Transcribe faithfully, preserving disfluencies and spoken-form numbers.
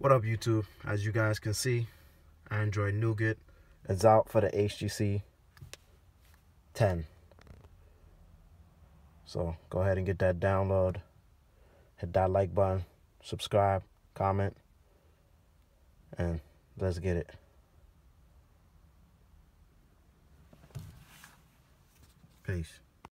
What up, YouTube? As you guys can see, Android Nougat is out for the H T C ten. So go ahead and get that download. Hit that like button, subscribe, comment, and let's get it. Peace.